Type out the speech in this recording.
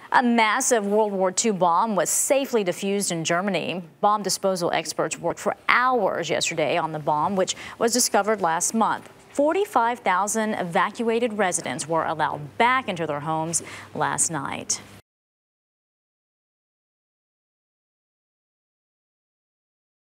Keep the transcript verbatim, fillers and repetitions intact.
A massive World War Two bomb was safely defused in Germany. Bomb disposal experts worked for hours yesterday on the bomb, which was discovered last month. forty-five thousand evacuated residents were allowed back into their homes last night.